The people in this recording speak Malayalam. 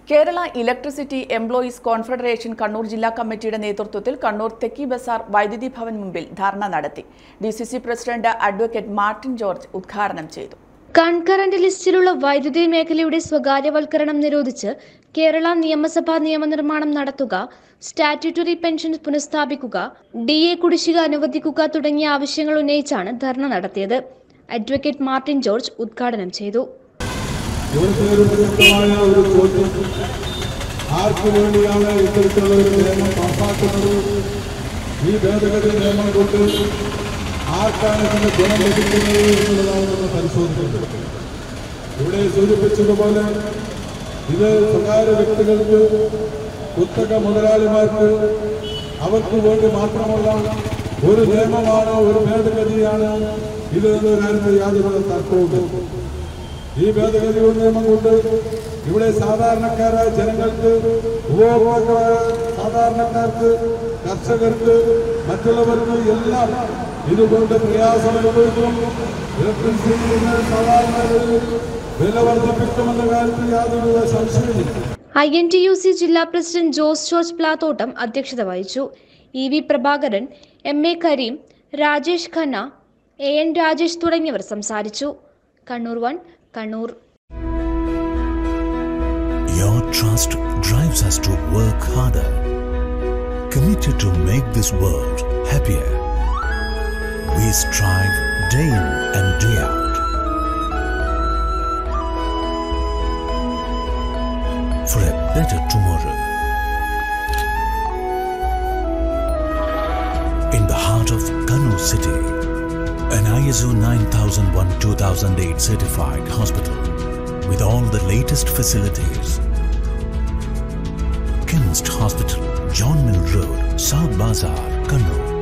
Kerala electricity employees confederation Kannur ജില്ലാ കമ്മിറ്റിയുടെ നേതൃത്വത്തിൽ കണ്ണൂർ തെക്കി ബസാർ വൈദ്യുതി ഭവൻ മുമ്പിൽ ധർണ നടത്തി. DCC president advocate Martin George ഉദ്ഘാടനം ചെയ്തു. കൺകറന്റ് ലിസ്റ്റിലുള്ള വൈദ്യുതി മേഖലയുടെ സ്വകാര്യവൽക്കരണം നിരോധിച്ച് കേരള നിയമസഭാ നിയമനിർമ്മാണം നടത്തുക, സ്റ്റാറ്റ്യൂട്ടറി പെൻഷൻ പുനഃസ്ഥാപിക്കുക, DA കുടിശ്ശിക അനുവദിക്കുക തുടങ്ങിയ ആവശ്യങ്ങൾ ഉന്നയിച്ചാണ് ധർണ നടത്തിയത്. അഡ്വക്കേറ്റ് മാർട്ടിൻ ജോർജ് ഉദ്ഘാടനം ചെയ്തു. ആർക്കു വേണ്ടിയാണ് ഇത്തരത്തിലുള്ള ഒരു നിയമം പാസാക്കുന്നത്? ഈ ഭേദഗതി നിയമം കൊണ്ട് ആർക്കാണ് ഇതിന്റെ ഗുണം ലഭിക്കുന്നത് എന്നുള്ളതാണ് നമ്മൾ പരിശോധിക്കുന്നത്. ഇവിടെ സൂചിപ്പിച്ചതുപോലെ ഇത് സ്വകാര്യ വ്യക്തികൾക്ക്, കുത്തക മുതലാളിമാർക്ക്, അവർക്ക് വേണ്ടി മാത്രമുള്ള ഒരു നിയമമാണ്, ഒരു ഭേദഗതിയാണ് ഇത് എന്ന കാര്യത്തിൽ യാതൊരു തർക്കവും. ഈ ഭേദഗതി നിയമം കൊണ്ട് ഇവിടെ സാധാരണക്കാരായ ജനങ്ങൾക്ക്, ഉപഭോക്താക്കളായ സാധാരണക്കാർക്ക്, കർഷകർക്ക്, മറ്റുള്ളവർക്ക് എല്ലാം ഇതുകൊണ്ട് പ്രയാസം അനുഭവിക്കും. ഇലക്ട്രിസിറ്റിയുടെ സാധാരണ വില വർദ്ധിപ്പിക്കുമെന്ന കാര്യത്തിൽ യാതൊരു സംശയമില്ല. INTUC ജില്ലാ പ്രസിഡന്റ് ജോർജ് പ്ലാത്തോട്ടം അധ്യക്ഷത വഹിച്ചു. EV Prabhakaran, MA Kareem, Rajesh Khanna, AN Rajesh തുടങ്ങിയവർ സംസാരിച്ചു. Kannur 1 Kannur. Your trust drives us to work harder, committed to make this world happier. We strive day in and day out for a better tomorrow. In the heart of KANNUR city, an ISO 9001-2008 certified hospital with all the latest facilities. KIMS Hospital, John Mill Road, South Bazaar, Kannur.